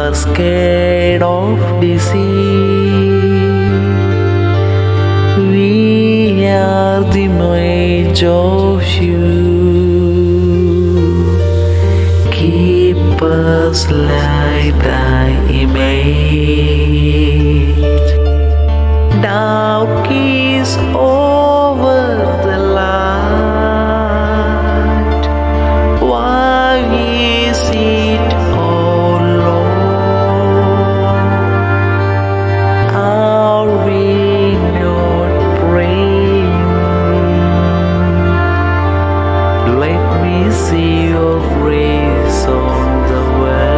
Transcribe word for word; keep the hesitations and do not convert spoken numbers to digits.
are scared of disease. We are the image of you. Keep us like thy image. Doubt is over the light. Why is it, oh Lord? Are we not praying? Let me see your grace on the world.